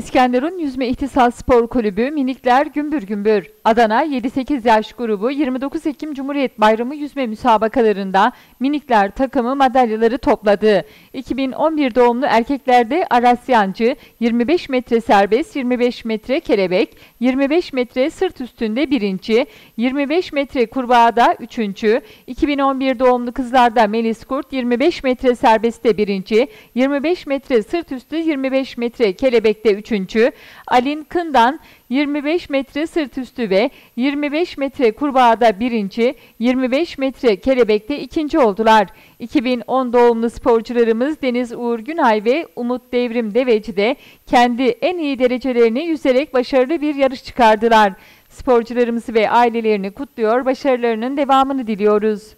İskenderun Yüzme İhtisas Spor Kulübü Minikler Gümbür Gümbür Adana 7-8 yaş grubu 29 Ekim Cumhuriyet Bayramı yüzme müsabakalarında minikler takımı madalyaları topladı. 2011 doğumlu erkeklerde Aras Yancı 25 metre serbest, 25 metre kelebek, 25 metre sırt üstünde birinci, 25 metre kurbağada üçüncü, 2011 doğumlu kızlarda Melis Kurt 25 metre serbestte birinci, 25 metre sırt üstü, 25 metre kelebekte üçüncü, Alin Kından 25 metre sırt üstü ve 25 metre kurbağada birinci, 25 metre kelebekte ikinci oldular. 2010 doğumlu sporcularımız Deniz Uğur Günay ve Umut Devrim Deveci de kendi en iyi derecelerini yüzerek başarılı bir yarış çıkardılar. Sporcularımızı ve ailelerini kutluyor, başarılarının devamını diliyoruz.